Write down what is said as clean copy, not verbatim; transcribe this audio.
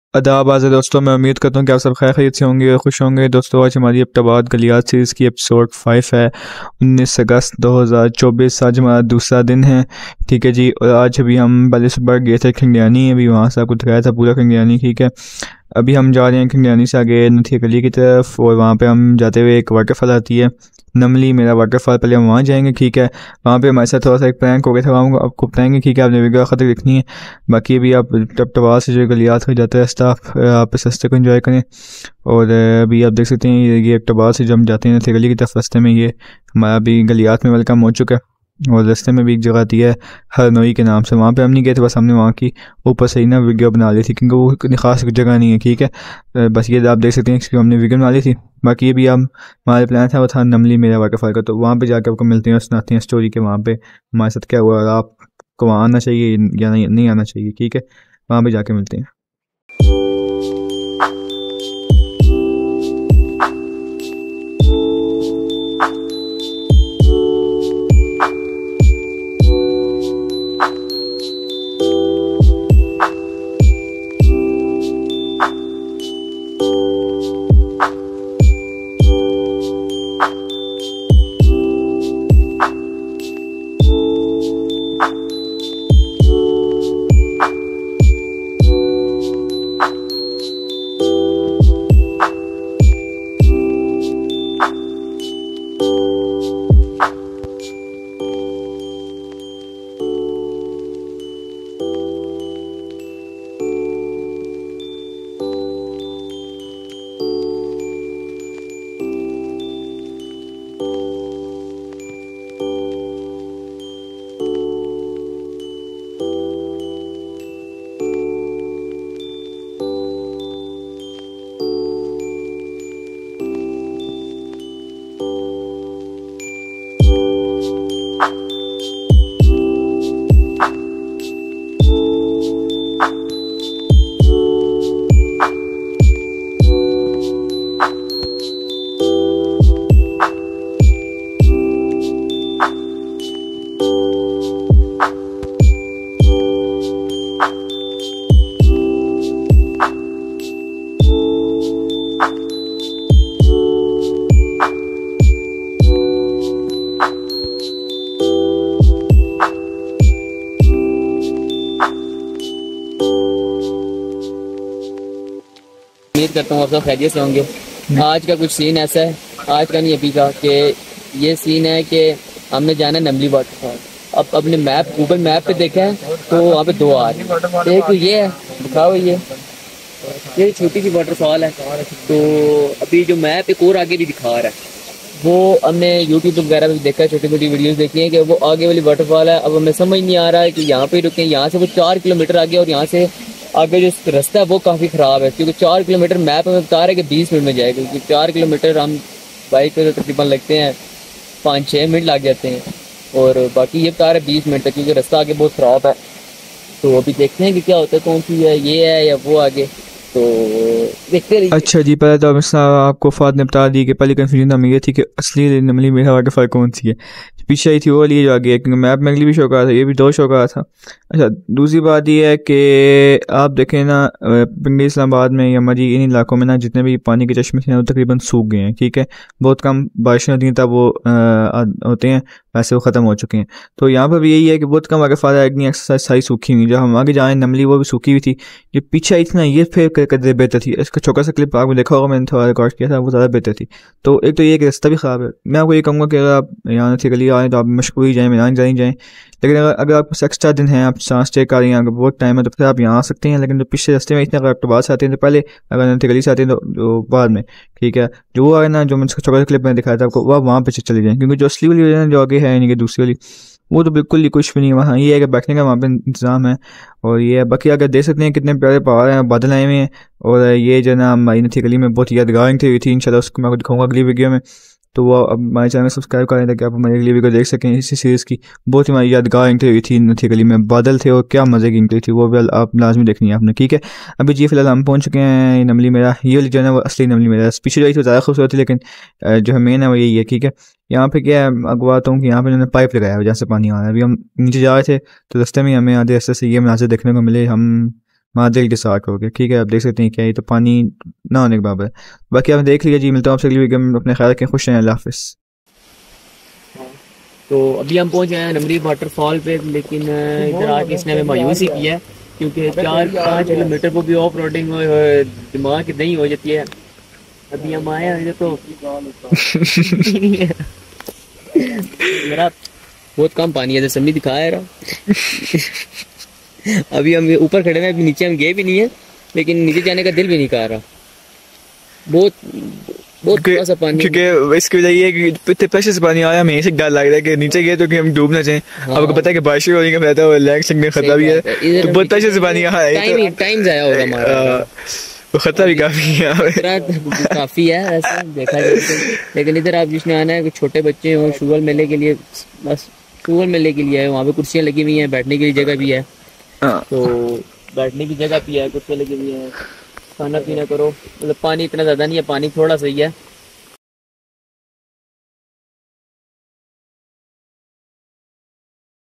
आदाब आज़ दोस्तों, मैं उम्मीद करता हूँ कि आप सब खैर खैरियत से होंगे और खुश होंगे। दोस्तों, आज हमारी एबटाबाद गलियात सीरीज़ की एपिसोड 5 है। 19 अगस्त 2024 आज हमारा दूसरा दिन है। ठीक है जी। और आज अभी हम पहले सुबह गए थे खंडियानी, अभी वहाँ से आपको दिखाया था पूरा खंडियानी। ठीक है, अभी हम जा रहे हैं खंडियानी से आगे नथिया गली की तरफ, और वहाँ पे हम जाते हुए एक वाटरफॉल आती है नमली मेरा वाटरफॉल, पहले हम वहाँ जाएंगे। ठीक है, वहाँ पे हमारे साथ थोड़ा सा एक प्रैंक हो गया था, वहाँ आपको बताएंगे। ठीक है, आपने वीडियो खतर देखनी है। बाकी अभी आप टपटवाल से जो गलियात हो जाता है रास्ता, आप इस रास्ते को एंजॉय करें। और अभी आप देख सकते हैं ये टपटवाल से जब हम जाते हैं नथिया गली की तरफ, रास्ते में ये हमारा अभी गलियात में वेलकम हो चुका है। और रास्ते में भी एक जगह आती है हरनोई के नाम से, वहाँ पे हम नहीं गए थे, बस हमने वहाँ की ऊपर से ही ना वीडियो बना ली थी, क्योंकि वो इतनी खास जगह नहीं है। ठीक है, बस ये आप देख सकते हैं कि हमने वीडियो बना ली थी। बाकी ये भी हम हमारे प्लान था, वो था नमली मेरा वाटरफॉल का, तो वहाँ पे जाकर आपको मिलते हैं और सुनाते हैं स्टोरी के वहाँ पे हमारे साथ क्या हुआ और आपको वहाँ आना चाहिए या नहीं आना चाहिए। ठीक है, वहाँ पे जाके मिलते हैं। उम्मीद करता हूँ आप सब खैरियत से होंगे। आज का कुछ सीन ऐसा है, आज का नहीं अभी का, कि ये सीन है कि हमने जाना है नमली वाटरफॉल। अब अपने मैप गूगल मैप पे देखा है तो वहाँ पे दो आ रहे हैं। एक तो ये है, दिखाओ, ये छोटी सी वाटरफॉल है। तो अभी जो मैप एक और आगे भी दिखा रहा है, वो हमने यूट्यूब वगैरह में भी देखा है, छोटी छोटी वीडियोस देखी हैं कि वो आगे वाली वाटरफॉल है। अब हमें समझ नहीं आ रहा है कि यहाँ पे रुकें, यहाँ से वो 4 किलोमीटर आगे, और यहाँ से आगे जो रास्ता है वो काफ़ी ख़राब है, क्योंकि 4 किलोमीटर मैप हमें बता रहा है कि 20 मिनट में जाएगा, क्योंकि 4 किलोमीटर हम बाइक पे तो तकरीबन लगते हैं 5-6 मिनट लग जाते हैं, और बाकी ये बता रहा है 20 मिनट तक, क्योंकि रास्ता आगे बहुत ख़राब है। तो अभी देखते हैं कि क्या होता है, कौन सी है, ये है या वो आगे, तो देखते रहिए। अच्छा जी, पहले तो आपको फात ने बता दी कि पहले कन्फ्यूजन हमें ये थी कि असली नमली मेरा वाटरफॉल कौन सी है। पीछे आई थी वो वाली जो आगे है, क्योंकि मैप में अगली भी शो करा था, ये भी 2 शो करा था। अच्छा, दूसरी बात ये है कि आप देखें ना, पिंडी इस्लामाबाद में या मरी इन इलाकों में ना जितने भी पानी के चश्मे थे वो तकरीबन सूख गए हैं। ठीक है, बहुत कम बारिशें होती हैं तब वो होते हैं, वैसे वो ख़त्म हो चुके हैं। तो यहाँ पर भी यही है कि बहुत कम वाटरफॉल है, इतनी एक्सरसाइज सारी सूखी हुई। जब हम आगे जाए नमली वो भी सूखी हुई थी, जो पीछे आई थी ना ये फिर कर बेहतर थी। इसका छोटा सा क्लिप आपको देखा होगा, मैंने थोड़ा रिकॉर्ड किया था, वो ज़्यादा बेहतर थी। तो एक तो ये कि रास्ता भी ख़राब है। मैं आपको ये कहूँगा कि अगर आप यहाँ से गली आएँ तो आप मशहूरी जाएँ, मीनान जाएँ, लेकिन अगर आपके पास एक्स्ट्रा दिन है, आप सांस स्टे कर रही हैं, अगर बहुत टाइम है तो फिर आप यहाँ आ सकते हैं। लेकिन जो पिछले रास्ते में इतने अगर आप बाद से आते हैं तो पहले, अगर गली से आते हैं तो बाद में। ठीक है, जो वो है ना, जो मैंने छोटा क्लिप में दिखाया था आपको, वह वहाँ पे चले जाएँ, क्योंकि जो असली वाली जो आगे है यानी कि दूसरी वाली, वो तो बिल्कुल ही कुछ भी नहीं है वहाँ। ये है कि बैठने का वहाँ पे इंतजाम है, और ये है। बाकी अगर देख सकते हैं कितने प्यारे पहाड़ हैं, बादल आए हुए हैं, और ये जो ना हमारी नथी गली में बहुत यादगार हुई थी। इंशाल्लाह उसको मैं आपको दिखाऊंगा अगली वीडियो में। तो वो अब हमारे चैनल में सब्सक्राइब करें ताकि आप हमारी अगली वीडियो देख सकें इसी सीरीज़ की। बहुत ही हमारी यादगार एंट्री हुई थी नथी गली में, बादल थे और क्या मज़े की एंट्री थी, वो भी आप लाजमी देखनी है आपने। ठीक है, अभी जी फिलहाल हम पहुँच चुके हैं नमली मेरा। ये वाली जो है ना वो असली नमली मेरा, पीछे जो आई थी वो ज़्यादा खूबसूरत थी, लेकिन जो है मेन है वो यही है। ठीक है, यहाँ पे क्या है, अगवाता हूँ कि यहाँ पे उन्होंने पाइप लगाया है जहाँ से पानी आ रहा है। अभी हम नीचे जा रहे थे तो रास्ते में हमें आधे रास्ते से ये मनाज़िर देखने को मिले। हम मादिल के साथ हो गया। ठीक है, आप देख सकते हैं क्या ये तो पानी ना होने के बराबर है। बाकी आपने देख लिया जी, मिलता हूँ आपसे अगली वीडियो में। अपने ख्याल रखें, खुश रहें, अल्लाह हाफिज़। तो अभी हम पहुंच गए हैं नमरी वाटरफॉल पे, लेकिन इधर आके इसने हमें मायूस ही किया है, क्योंकि 4-5 किलोमीटर को भी ऑफ रोडिंग दिमाग की नहीं हो जाती है। अभी हम आए हैं तो मेरा बहुत कम पानी है, जैसे दिखा रहा अभी हम ऊपर खड़े हैं, अभी नीचे हम गए भी नहीं है, लेकिन नीचे जाने का दिल भी नहीं कर रहा। बहुत थोड़ा सा पानी, क्योंकि इसकी वजह ये है कि इतने प्रेशर से पानी आया, हमें ऐसे डर लग रहा है कि नीचे गए तो कि हम डूब ना जाएं। आपको पता है कि बारिश होने का रहता है, लैंड स्लाइडिंग में खतरा भी है, तो बहुत प्रेशर से पानी आया है, टाइम जाया होगा हमारा, तो खतरा भी काफी है, काफी है ऐसा देखा जाए तो। लेकिन इधर आप जिसने आना है, कुछ छोटे बच्चे हो, शुगर मेले के लिए, बस शुगर मेले के लिए है। वहाँ पे कुर्सियाँ लगी हुई हैं, बैठने की जगह भी है, तो बैठने की जगह भी है, कुर्सियाँ लगी हुई है, खाना पीना करो। मतलब पानी इतना ज़्यादा नहीं है, पानी थोड़ा सही है।